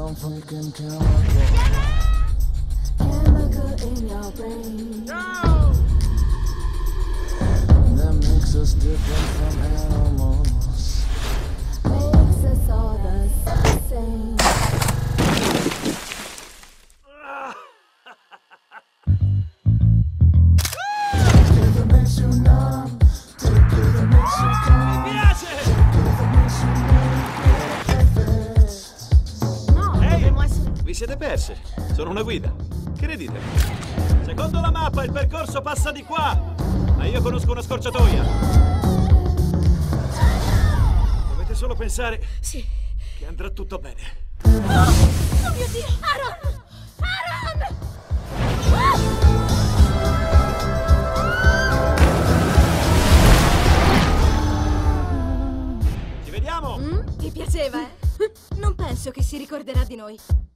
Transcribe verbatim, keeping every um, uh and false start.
some freaking chemical. Chemical in your brain. No! That makes us different from animals. Makes us all the same. Take it that makes you numb. Take it that makes you calm. Mi piace! Take it that makes you make perfect. No, dovremmo essere... Vi siete persi. Sono una guida. Che ne dite? Secondo la mappa il percorso passa di qua, ma io conosco una scorciatoia. Dovete solo pensare Sì. che andrà tutto bene. Oh, oh mio Dio! Aaron! Aaron! Ci vediamo! Mm? Ti piaceva, eh? Non penso che si ricorderà di noi.